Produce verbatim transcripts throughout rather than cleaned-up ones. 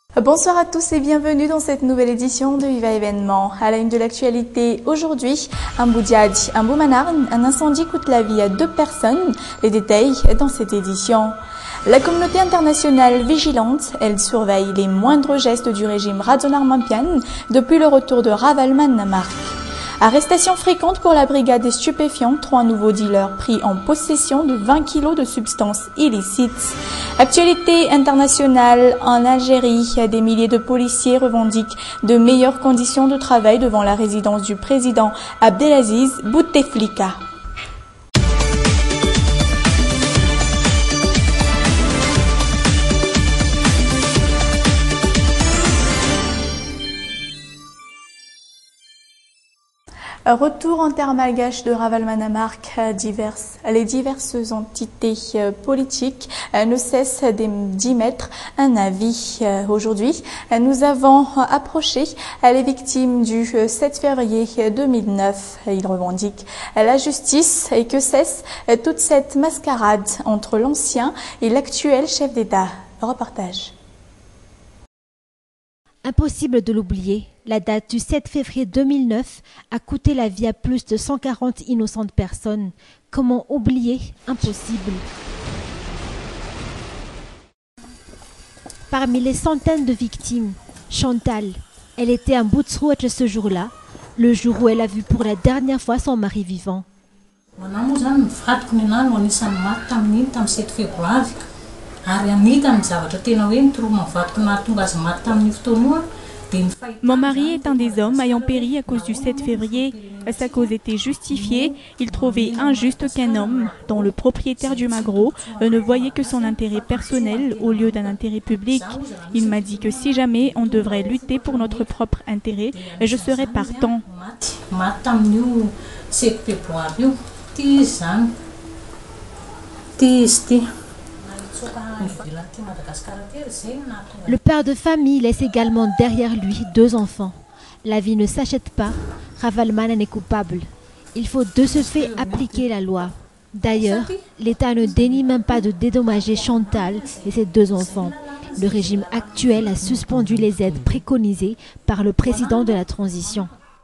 Bonsoir à tous et bienvenue dans cette nouvelle édition de Viva Événement. À la une de l'actualité aujourd'hui, un Boudiad, un Boumanarn, un incendie coûte la vie à deux personnes. Les détails dans cette édition. La communauté internationale vigilante, elle surveille les moindres gestes du régime Radzonar-Mampian depuis le retour de Ravalman Namark. Arrestation fréquente pour la brigade des stupéfiants, trois nouveaux dealers pris en possession de vingt kilos de substances illicites. Actualité internationale en Algérie, des milliers de policiers revendiquent de meilleures conditions de travail devant la résidence du président Abdelaziz Bouteflika. Retour en terre malgache de Ravalman Namark, diverses, les diverses entités politiques ne cessent d'y mettre un avis. Aujourd'hui, nous avons approché les victimes du sept février deux mille neuf. Ils revendiquent la justice et que cesse toute cette mascarade entre l'ancien et l'actuel chef d'État. Reportage. Impossible de l'oublier, la date du sept février deux mille neuf a coûté la vie à plus de cent quarante innocentes personnes. Comment oublier? Impossible. Parmi les centaines de victimes, Chantal, elle était un Boutsrouet ce jour-là, le jour où elle a vu pour la dernière fois son mari vivant. Mon mari est un des hommes ayant péri à cause du sept février. Sa cause était justifiée. Il trouvait injuste qu'un homme, dont le propriétaire du magro, ne voyait que son intérêt personnel au lieu d'un intérêt public. Il m'a dit que si jamais on devrait lutter pour notre propre intérêt, je serais partant. Le père de famille laisse également derrière lui deux enfants. La vie ne s'achète pas, Ravalman est coupable. Il faut de ce fait appliquer la loi. D'ailleurs, l'État ne dénie même pas de dédommager Chantal et ses deux enfants. Le régime actuel a suspendu les aides préconisées par le président de la transition.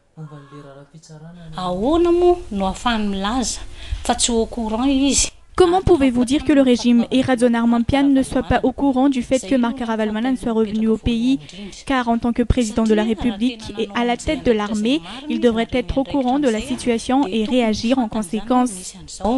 Comment pouvez-vous dire que le régime et Radzonar-Mampian ne soient pas au courant du fait que Marc Ravalmanan soit revenu au pays? Car en tant que président de la République et à la tête de l'armée, il devrait être au courant de la situation et réagir en conséquence.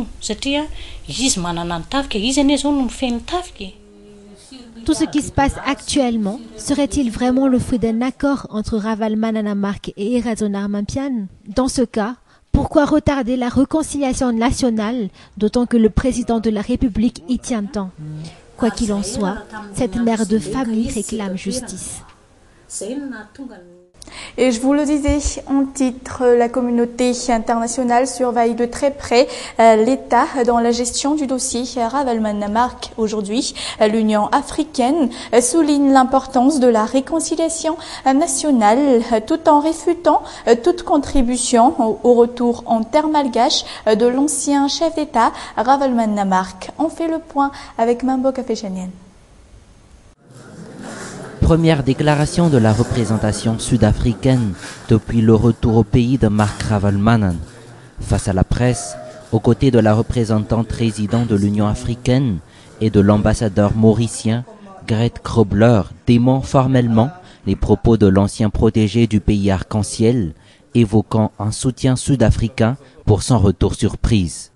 Tout ce qui se passe actuellement, serait-il vraiment le fruit d'un accord entre Ravalman Namark et Radzonar-Mampian? Dans ce cas, pourquoi retarder la réconciliation nationale, d'autant que le président de la République y tient tant? Quoi qu'il en soit, cette mère de famille réclame justice. Et je vous le disais en titre, la communauté internationale surveille de très près euh, l'État dans la gestion du dossier Ravalman Namark. Aujourd'hui, l'Union africaine souligne l'importance de la réconciliation nationale tout en réfutant toute contribution au, au retour en terre malgache de l'ancien chef d'État Ravalman Namark. On fait le point avec Mambo Kafechanian. Première déclaration de la représentation sud-africaine depuis le retour au pays de Marc Ravalmanan. Face à la presse, aux côtés de la représentante résidente de l'Union africaine et de l'ambassadeur mauricien, Grete Grobler dément formellement les propos de l'ancien protégé du pays arc-en-ciel, évoquant un soutien sud-africain pour son retour surprise.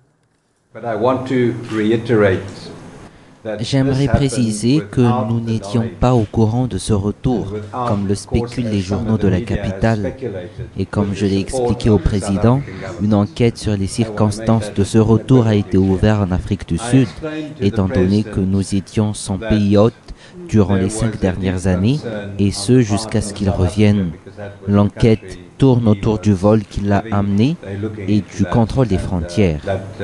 J'aimerais préciser que nous n'étions pas au courant de ce retour, comme le spéculent les journaux de la capitale. Et comme je l'ai expliqué au président, une enquête sur les circonstances de ce retour a été ouverte en Afrique du Sud, étant donné que nous étions son pays hôte durant les cinq dernières années, et ce jusqu'à ce qu'il revienne. L'enquête tourne autour du vol qui l'a amené et du contrôle des frontières.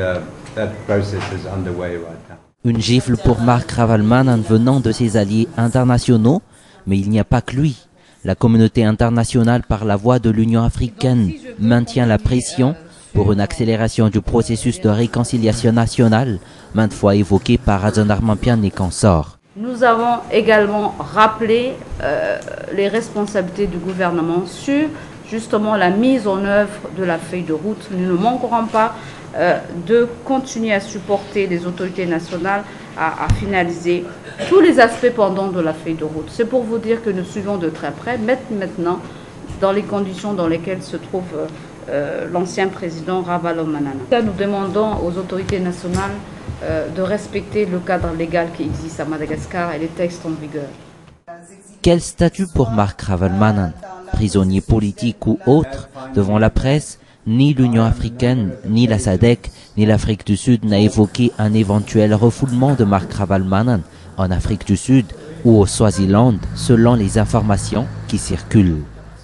Une gifle pour Marc Ravalmanan venant de ses alliés internationaux, mais il n'y a pas que lui. La communauté internationale, par la voix de l'Union africaine, maintient la pression pour une accélération du processus de réconciliation nationale, maintes fois évoqué par Radzonar-Mampian et consorts. Nous avons également rappelé euh, les responsabilités du gouvernement sur justement la mise en œuvre de la feuille de route. Nous ne manquerons pas euh, de continuer à supporter les autorités nationales à, à finaliser tous les aspects pendants de la feuille de route. C'est pour vous dire que nous suivons de très près, maintenant, dans les conditions dans lesquelles se trouve euh, l'ancien président Ravalomanana. Nous demandons aux autorités nationales euh, de respecter le cadre légal qui existe à Madagascar et les textes en vigueur. Quel statut pour Marc Ravalomanana, prisonnier politique ou autre, devant la presse? Ni l'Union africaine, ni la S A D C, ni l'Afrique du Sud n'a évoqué un éventuel refoulement de Marc Ravalomanana en Afrique du Sud ou au Swaziland, selon les informations qui circulent.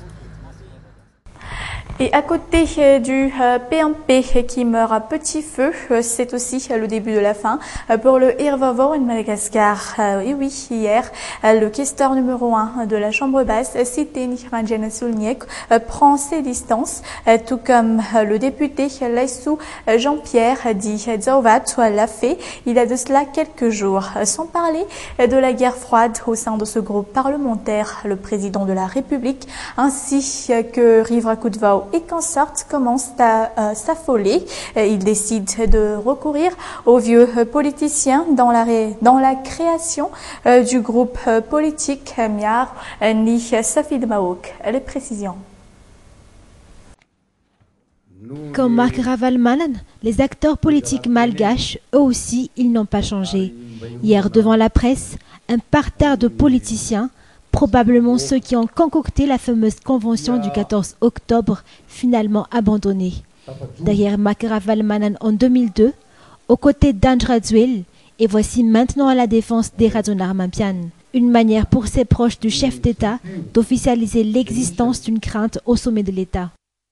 Et à côté du P N P qui meurt à petit feu, c'est aussi le début de la fin pour le Irvavo en Madagascar. Et oui, hier, le questeur numéro un de la Chambre basse, Siteni Ranjana Sulniek, prend ses distances, tout comme le député Laissou Jean-Pierre dit Zauvat l'a fait il y a de cela quelques jours. Sans parler de la guerre froide au sein de ce groupe parlementaire, le président de la République ainsi que Rivra Kutvao et consortes commencent à euh, s'affoler. Ils décident de recourir aux vieux politiciens dans la, ré, dans la création euh, du groupe euh, politique Miar Ni Safid Maouk. Les précisions. Comme Marc Ravalomanana, les acteurs politiques malgaches, eux aussi, ils n'ont pas changé. Hier, devant la presse, un parterre de politiciens, probablement ceux qui ont concocté la fameuse convention du quatorze octobre, finalement abandonnée. Derrière Marc Ravalomanana en deux mille deux, aux côtés d'Andradzuel, et voici maintenant à la défense d'Eradzonar Mampian. Une manière pour ses proches du chef d'État d'officialiser l'existence d'une crainte au sommet de l'État.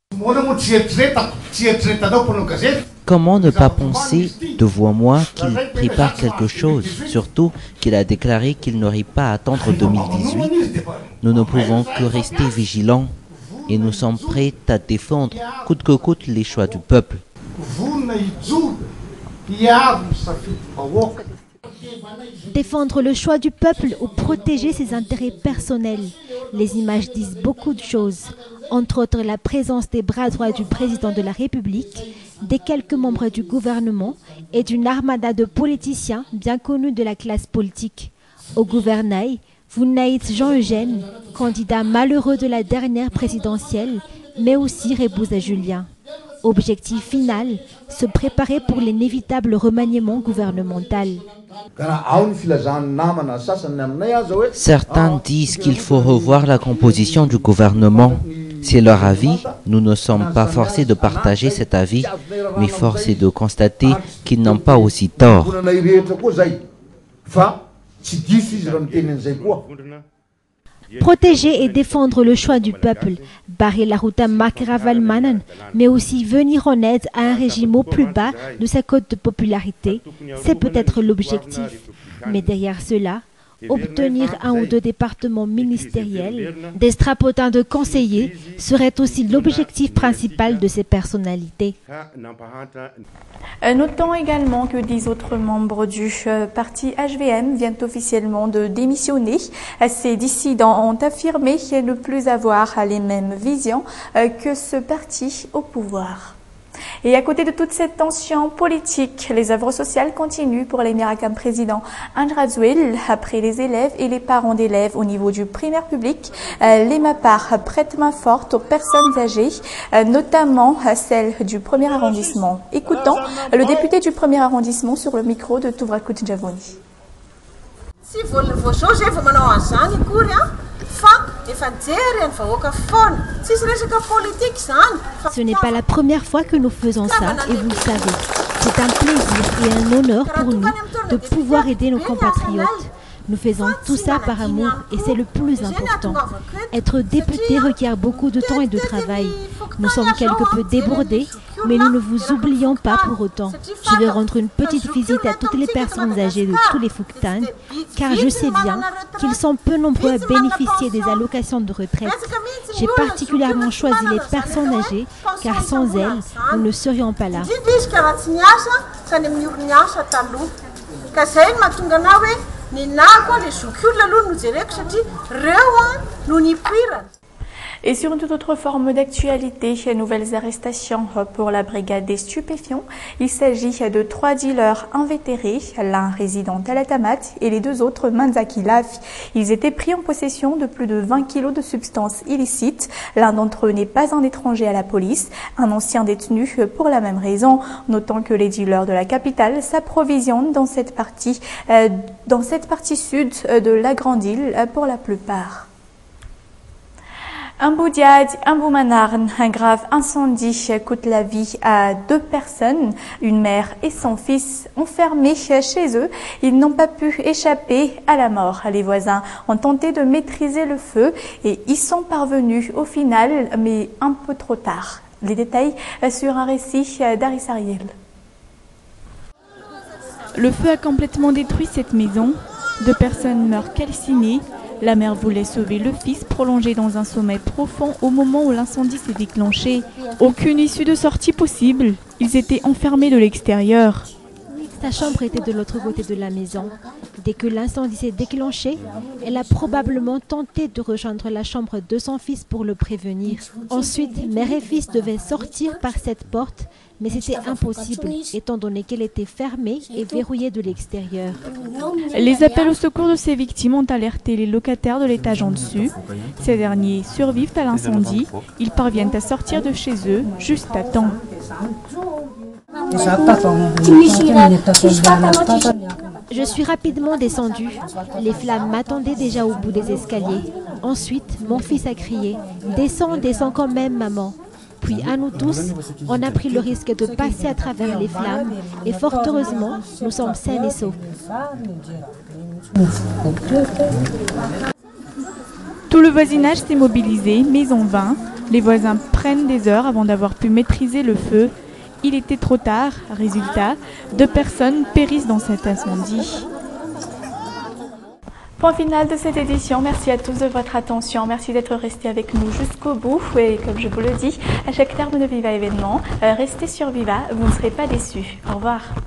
Comment ne pas penser, devant moi, qu'il prépare quelque chose, surtout qu'il a déclaré qu'il n'aurait pas à attendre deux mille dix-huit. Nous ne pouvons que rester vigilants et nous sommes prêts à défendre coûte que coûte les choix du peuple. Défendre le choix du peuple ou protéger ses intérêts personnels. Les images disent beaucoup de choses, entre autres la présence des bras droits du président de la République, des quelques membres du gouvernement et d'une armada de politiciens bien connus de la classe politique. Au gouvernail, Vunaït Jean-Eugène, candidat malheureux de la dernière présidentielle, mais aussi Rebouza Julien. Objectif final, se préparer pour l'inévitable remaniement gouvernemental. Certains disent qu'il faut revoir la composition du gouvernement. C'est leur avis, nous ne sommes pas forcés de partager cet avis, mais force est de constater qu'ils n'ont pas aussi tort. Protéger et défendre le choix du peuple, barrer la route à Marc Ravalomanana, mais aussi venir en aide à un régime au plus bas de sa cote de popularité, c'est peut-être l'objectif. Mais derrière cela, obtenir un ou deux départements ministériels, des strapotins de conseillers, serait aussi l'objectif principal de ces personnalités. Notons également que dix autres membres du parti H V M viennent officiellement de démissionner. Ces dissidents ont affirmé ne plus avoir les mêmes visions que ce parti au pouvoir. Et à côté de toute cette tension politique, les œuvres sociales continuent pour l'émirakam président Andradzuel. Après les élèves et les parents d'élèves au niveau du primaire public, les MAPAR prêtent main forte aux personnes âgées, notamment celles du premier arrondissement. Écoutons le député du premier arrondissement sur le micro de Touvrakut Javoni. Si vous vous changez, vous m'en avez Ce n'est pas la première fois que nous faisons ça et vous le savez. C'est un plaisir et un honneur pour nous de pouvoir aider nos compatriotes. Nous faisons tout ça par amour et c'est le plus important. Être député requiert beaucoup de temps et de travail. Nous sommes quelque peu débordés, mais nous ne vous oublions pas pour autant. Je vais rendre une petite visite à toutes les personnes âgées de tous les Fuktan, car je sais bien qu'ils sont peu nombreux à bénéficier des allocations de retraite. J'ai particulièrement choisi les personnes âgées, car sans elles, nous ne serions pas là. Ny nako le zoky olona aloha no jereko satria reo a no nipoirana. Et sur une toute autre forme d'actualité, nouvelles arrestations pour la brigade des stupéfiants. Il s'agit de trois dealers invétérés, l'un résident à la Tamat et les deux autres Manzakilaf. Ils étaient pris en possession de plus de vingt kilos de substances illicites. L'un d'entre eux n'est pas un étranger à la police, un ancien détenu pour la même raison. Notons que les dealers de la capitale s'approvisionnent dans cette partie, euh, dans cette partie sud de la Grande Île pour la plupart. Un boudiad, un boumanarn, un grave incendie coûte la vie à deux personnes, une mère et son fils enfermés chez eux. Ils n'ont pas pu échapper à la mort. Les voisins ont tenté de maîtriser le feu et y sont parvenus au final, mais un peu trop tard. Les détails sur un récit d'Aris Ariel. Le feu a complètement détruit cette maison. Deux personnes meurent calcinées. La mère voulait sauver le fils prolongé dans un sommeil profond au moment où l'incendie s'est déclenché. Aucune issue de sortie possible. Ils étaient enfermés de l'extérieur. Sa chambre était de l'autre côté de la maison. Dès que l'incendie s'est déclenché, elle a probablement tenté de rejoindre la chambre de son fils pour le prévenir. Ensuite, mère et fils devaient sortir par cette porte, mais c'était impossible, étant donné qu'elle était fermée et verrouillée de l'extérieur. Les appels au secours de ces victimes ont alerté les locataires de l'étage en dessus. Ces derniers survivent à l'incendie. Ils parviennent à sortir de chez eux juste à temps. Je suis rapidement descendue. Les flammes m'attendaient déjà au bout des escaliers. Ensuite, mon fils a crié « Descends, descends quand même, maman !» Puis à nous tous, on a pris le risque de passer à travers les flammes et fort heureusement, nous sommes sains et saufs. Tout le voisinage s'est mobilisé, mais en vain. Les voisins prennent des heures avant d'avoir pu maîtriser le feu. Il était trop tard. Résultat, deux personnes périssent dans cet incendie. Point final de cette édition. Merci à tous de votre attention. Merci d'être restés avec nous jusqu'au bout. Et comme je vous le dis, à chaque terme de Viva événement, restez sur Viva, vous ne serez pas déçus. Au revoir.